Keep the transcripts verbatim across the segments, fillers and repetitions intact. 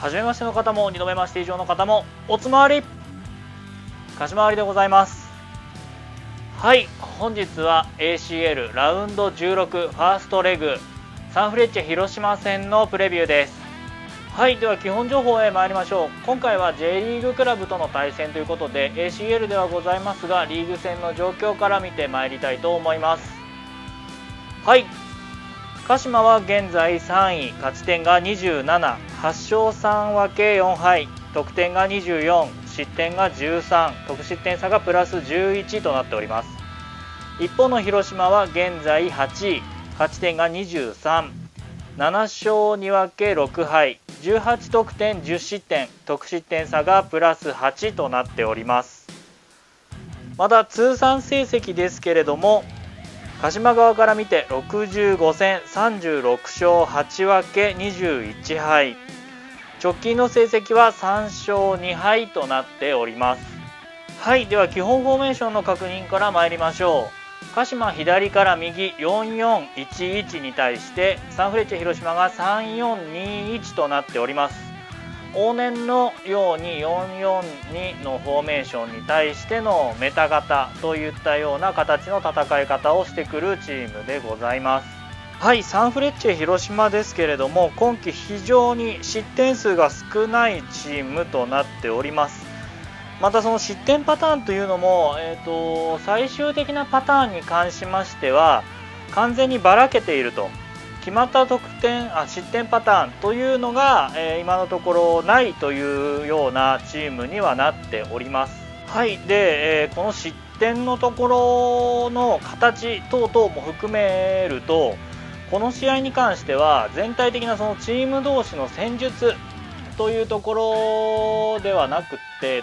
初めましての方もにどめまして以上の方もおつまわりかしまわりでございます。はい、本日は エーシーエル ラウンドじゅうろくファーストレグサンフレッチェ広島戦のプレビューです。はい、では基本情報へ参りましょう。今回は J リーグクラブとの対戦ということで エーシーエル ではございますが、リーグ戦の状況から見てまいりたいと思います。はい、鹿島は現在さんい、勝ち点がにじゅうなな、はち勝さん分けよん敗、得点がにじゅうよん、失点がじゅうさん、得失点差がプラスじゅういちとなっております。一方の広島は現在はちい、勝ち点がにじゅうさん、なな勝に分けろく敗、じゅうはち得点じゅう失点、得失点差がプラスはちとなっております。また通算成績ですけれども、鹿島側から見てろくじゅうご戦さんじゅうろく勝はち分けにじゅういち敗、直近の成績はさん勝に敗となっております。はい、では基本フォーメーションの確認から参りましょう。鹿島左から右よんよんいちいちに対してサンフレッチェ広島がさんよんにいちとなっております。往年のようによんよんにのフォーメーションに対してのメタ型といったような形の戦い方をしてくるチームでございます。はい、サンフレッチェ広島ですけれども、今季非常に失点数が少ないチームとなっております。またその失点パターンというのも、えーと、最終的なパターンに関しましては完全にばらけていると、決まった得点あ失点パターンというのが、えー、今のところないというようなチームにはなっております。はい、で、えー、この失点のところの形等々も含めると、この試合に関しては全体的なそのチーム同士の戦術というところではなくって、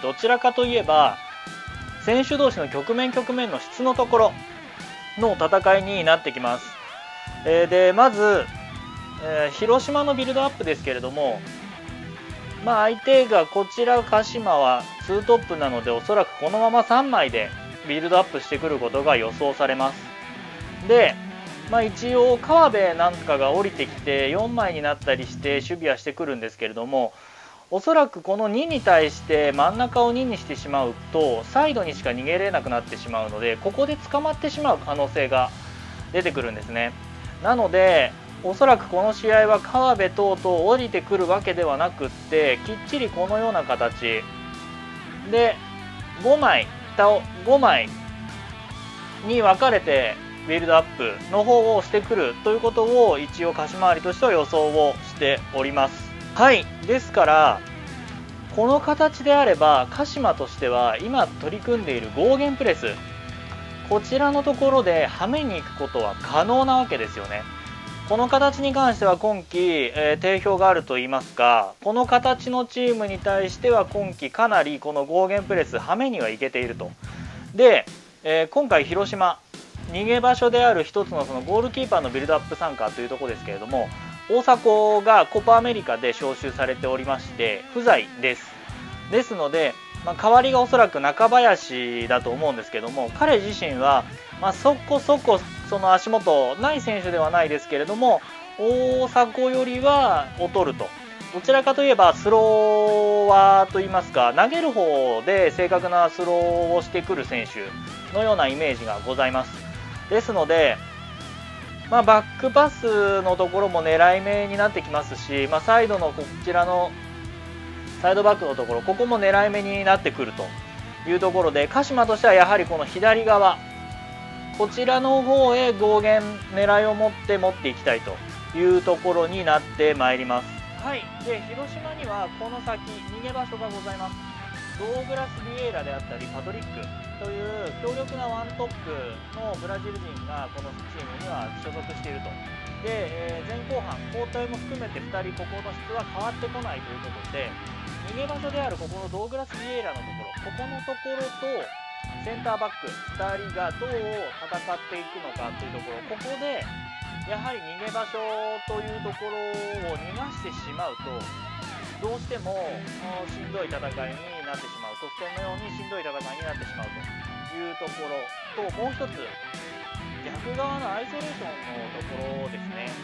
どちらかといえば選手同士の局面局面の質のところの戦いになってきます。えー、でまず、えー、広島のビルドアップですけれども、まあ、相手がこちら鹿島はツートップなので、おそらくこのままさんまいでビルドアップしてくることが予想されます。でまあ、一応川辺なんかが降りてきてよんまいになったりして守備はしてくるんですけれども、おそらくこのにに対して真ん中をににしてしまうとサイドにしか逃げれなくなってしまうので、ここで捕まってしまう可能性が出てくるんですね。なのでおそらくこの試合は川辺等々降りてくるわけではなくって、きっちりこのような形でごまいごまいに分かれてビルドアップの方をしてくるということを一応鹿島割りとしては予想をしております。はい、ですからこの形であれば鹿島としては今取り組んでいるゴーゲンプレス、こちらのところではめに行くことは可能なわけですよね。この形に関しては今季、えー、定評があるといいますか、この形のチームに対しては今季かなりこのゴーゲンプレスはめにはいけていると。で、えー、今回広島逃げ場所である一つのそのゴールキーパーのビルドアップ参加というところですけれども、大迫がコパアメリカで招集されておりまして不在です。ですので、まあ、代わりがおそらく中林だと思うんですけども、彼自身は、まあ、そこそこその足元ない選手ではないですけれども、大迫よりは劣ると。どちらかといえばスローワーといいますか、投げる方で正確なスローをしてくる選手のようなイメージがございます。ですので、まあ、バックパスのところも狙い目になってきますし、まあ、サイドのこちらのサイドバックのところ、ここも狙い目になってくるというところで、鹿島としてはやはりこの左側、こちらの方へ合言狙いを持って持っていきたいというところになってまいります。はい、で広島にはこの先逃げ場所がございます。ドーグラス・ビエイラであったりパトリックという強力なワントップのブラジル人がこのチームには所属していると。で、えー、前後半交代も含めてふたりここの質は変わってこないということで、逃げ場所であるここのドーグラス・ビエイラのところ、ここのところとセンターバックふたりがどう戦っていくのかというところ、ここでやはり逃げ場所というところを逃がしてしまうと、どうしてもしんどい戦いになってしまう、得点のようにしんどい戦いになってしまうというところと、もう一つ逆側のアイソレーションのところですね。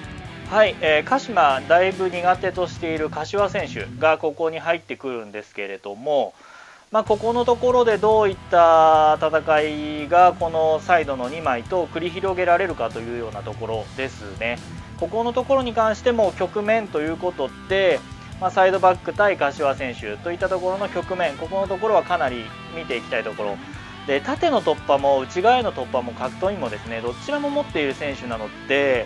はい、えー、鹿島だいぶ苦手としている柏選手がここに入ってくるんですけれども、まあ、ここのところでどういった戦いがこのサイドのにまいと繰り広げられるかというようなところですね。ここのところに関しても局面ということで、まあ、サイドバック対柏選手といったところの局面、ここのところはかなり見ていきたいところで、縦の突破も内側への突破も格闘技もですね、どちらも持っている選手なので、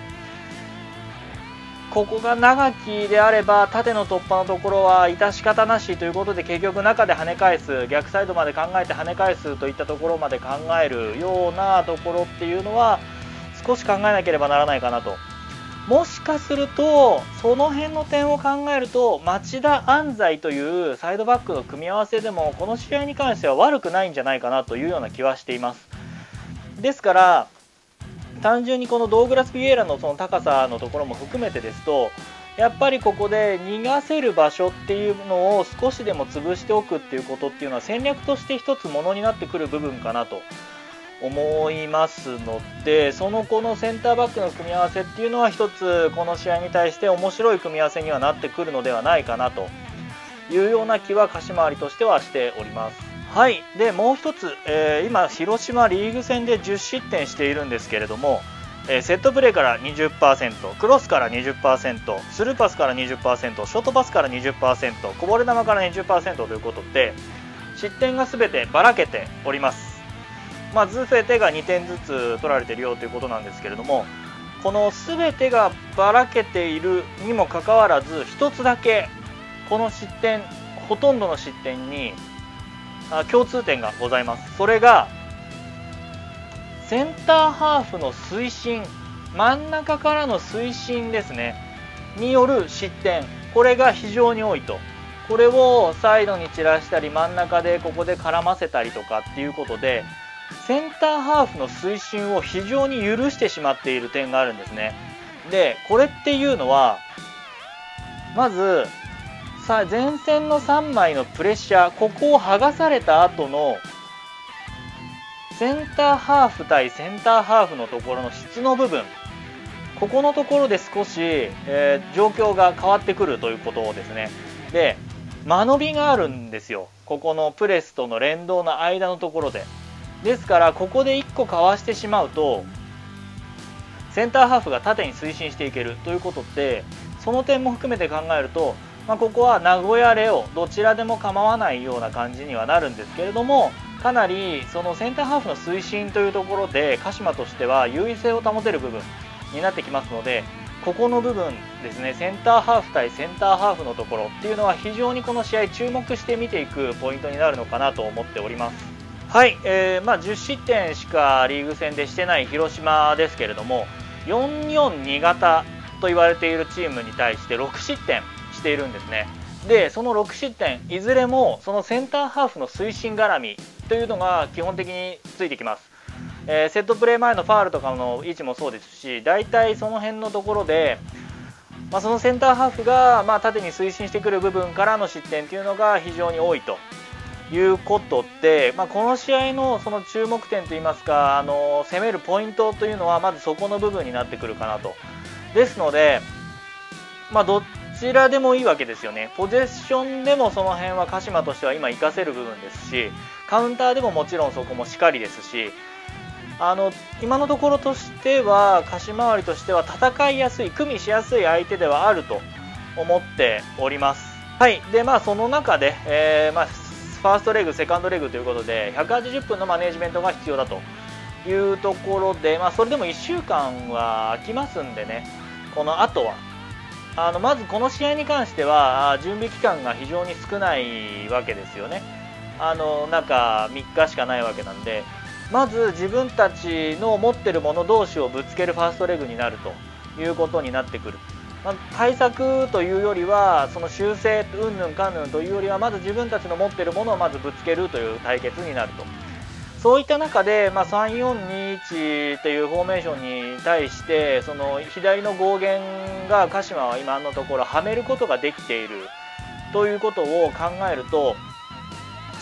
ここが長きであれば縦の突破のところは致し方なしということで、結局中で跳ね返す、逆サイドまで考えて跳ね返すといったところまで考えるようなところっていうのは少し考えなければならないかなと。もしかするとその辺の点を考えると町田安西というサイドバックの組み合わせでもこの試合に関しては悪くないんじゃないかなというような気はしています。ですから単純にこのドーグラス・ビエイラのその高さのところも含めてですと、やっぱりここで逃がせる場所っていうのを少しでも潰しておくっていうことっていうのは戦略として一つものになってくる部分かなと思いますので、そのこのセンターバックの組み合わせっていうのは一つこの試合に対して面白い組み合わせにはなってくるのではないかなというような気は鹿島割としてはしております。はい、でもう一つ、えー、今広島リーグ戦でじゅう失点しているんですけれども、えー、セットプレーから にじゅっパーセント、 クロスから にじゅっパーセント、 スルーパスから にじゅっパーセント、 ショートパスから にじゅっパーセント、 こぼれ球から にじゅっパーセント ということで失点が全てばらけております。まあ、全てがにてんずつ取られているよということなんですけれども、この全てがばらけているにもかかわらずひとつだけこの失点、ほとんどの失点に共通点がございます。それがセンターハーフの推進、真ん中からの推進ですねによる失点、これが非常に多いと。これをサイドに散らしたり真ん中でここで絡ませたりとかっていうことでセンターハーフの推進を非常に許してしまっている点があるんですね。でこれっていうのはまずさあ前線のさんまいのプレッシャー、ここを剥がされた後のセンターハーフ対センターハーフのところの質の部分、ここのところで少し、えー、状況が変わってくるということですね。で間延びがあるんですよ、ここのプレスとの連動の間のところで。ですからここでいっこかわしてしまうとセンターハーフが縦に推進していけるということで、その点も含めて考えると、まあ、ここは名古屋レオどちらでも構わないような感じにはなるんですけれども、かなりそのセンターハーフの推進というところで鹿島としては優位性を保てる部分になってきますので、ここの部分ですね、センターハーフ対センターハーフのところっていうのは非常にこの試合注目して見ていくポイントになるのかなと思っております。はい、えーまあ、じゅう失点しかリーグ戦でしてない広島ですけれども、よんよんに型と言われているチームに対してろく失点しているんですね。でそのろく失点いずれもそのセンターハーフの推進絡みというのが基本的についてきます。えー、セットプレー前のファールとかの位置もそうですし、大体その辺のところで、まあ、そのセンターハーフがまあ縦に推進してくる部分からの失点というのが非常に多いということで、まあ、この試合のその注目点といいますか、あの攻めるポイントというのはまずそこの部分になってくるかなと。ですので、まあ、どちらでもいいわけですよね。ポゼッションでもその辺は鹿島としては今活かせる部分ですし、カウンターでももちろんそこもしかりですし、あの今のところとしては鹿島割としては戦いやすい、組みしやすい相手ではあると思っております。はい、でまあその中で、えーまあ、ファーストレグセカンドレグということでひゃくはちじゅっぷんのマネージメントが必要だというところで、まあ、それでもいっしゅうかんは空きますんでね、この後はあのまずこの試合に関しては準備期間が非常に少ないわけですよね。あの中みっかしかないわけなんで、まず自分たちの持ってるもの同士をぶつけるファーストレグになるということになってくる。まあ、対策というよりはその修正うんぬんかんぬんというよりはまず自分たちの持ってるものをまずぶつけるという対決になると。そういった中で、まあ、さんよんにいちというフォーメーションに対してその左の剛源が鹿島は今のところはめることができているということを考えると、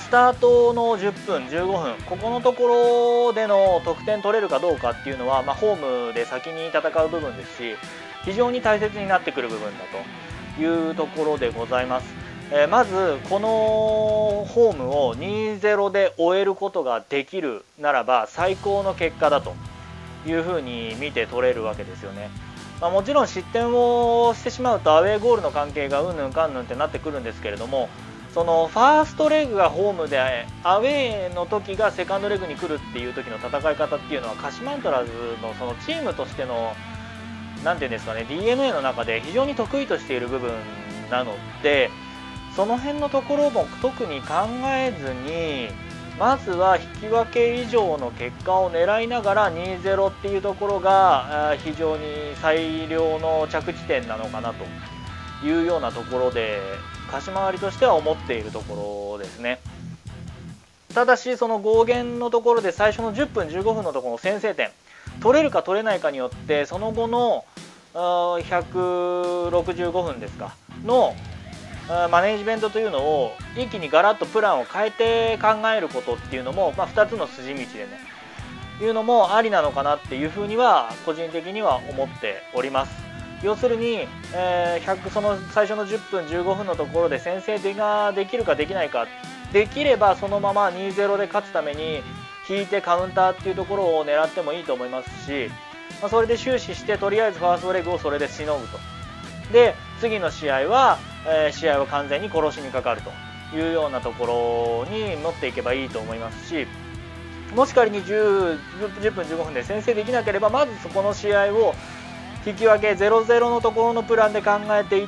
スタートのじゅっぷんじゅうごふん、ここのところでの得点取れるかどうかっていうのは、まあ、ホームで先に戦う部分ですし、非常に大切になってくる部分だというところでございます。えー、まずこのホームを にたいゼロ で終えることができるならば最高の結果だというふうに見て取れるわけですよね。まあ、もちろん失点をしてしまうとアウェーゴールの関係がうんぬんかんぬんってなってくるんですけれども、そのファーストレグがホームでアウェーの時がセカンドレグに来るっていう時の戦い方っていうのは鹿島アントラーズのそのチームとしての何ていうんですかね ディーエヌエー の中で非常に得意としている部分なので、その辺のところも特に考えずにまずは引き分け以上の結果を狙いながら にたいゼロ っていうところが非常に最良の着地点なのかなというようなところで鹿島割としては思っているところですね。ただしその合言のところで最初のじゅっぷんじゅうごふんのところの先制点取れるか取れないかによってその後のひゃくろくじゅうごふんですかのマネージメントというのを一気にガラッとプランを変えて考えることっていうのも、まあ、ふたつの筋道でねいうのもありなのかなっていうふうには個人的には思っております。要するに、えー、ひゃくその最初のじゅっぷんじゅうごふんのところで先制ができるかできないか、できればそのまま にたいゼロ で勝つために引いてカウンターっていうところを狙ってもいいと思いますし、まあ、それで終始してとりあえずファーストレグをそれでしのぐと。で次の試合は、えー、試合は完全に殺しにかかるというようなところに持っていけばいいと思いますし、もし仮に じゅう、じゅっぷんじゅうごふんで先制できなければまずそこの試合を引き分け ゼロたいゼロ のところのプランで考えていって、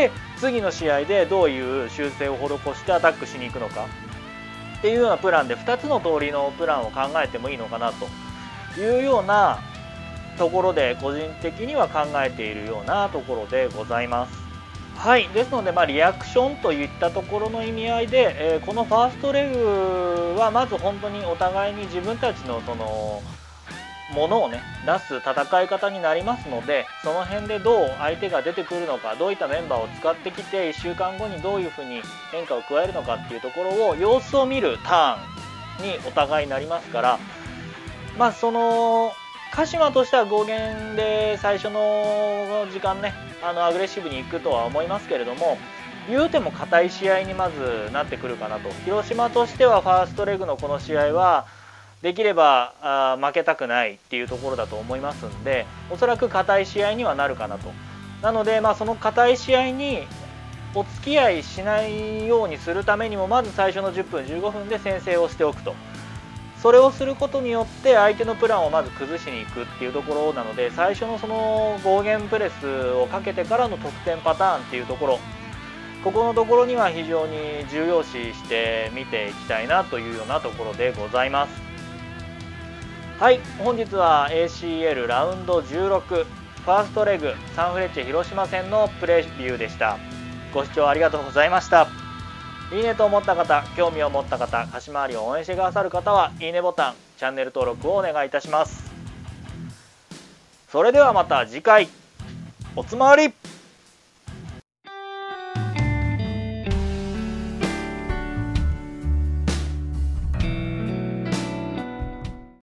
次の試合でどういう修正を施してアタックしに行くのかっていうようなプランでふたつの通りのプランを考えてもいいのかなというようなところで個人的には考えているようなところでございます。はい、ですので、まあ、リアクションといったところの意味合いで、えー、このファーストレグはまず本当にお互いに自分たちのそのものをね出す戦い方になりますので、その辺でどう相手が出てくるのか、どういったメンバーを使ってきていっしゅうかんごにどういうふうに変化を加えるのかっていうところを様子を見るターンにお互いになりますから、まあその鹿島としては合言で最初の時間ねあのアグレッシブに行くとは思いますけれども、言うても硬い試合にまずなってくるかなと。広島としてはファーストレグのこの試合はできればあ負けたくないっていうところだと思いますんで、おそらく硬い試合にはなるかなと。なので、まあ、その硬い試合にお付き合いしないようにするためにもまず最初のじゅっぷんじゅうごふんで先制をしておくと。それをすることによって相手のプランをまず崩しに行くっていうところなので、最初のその合言プレスをかけてからの得点パターンっていうところ、ここのところには非常に重要視して見ていきたいなというようなところでございます。はい、本日は エーシーエル ラウンドじゅうろくファーストレグサンフレッチェ広島戦のプレビューでした。ご視聴ありがとうございました。いいねと思った方、興味を持った方、鹿島アリを応援してくださる方はいいねボタン、チャンネル登録をお願いいたします。それではまた次回、おつまわり。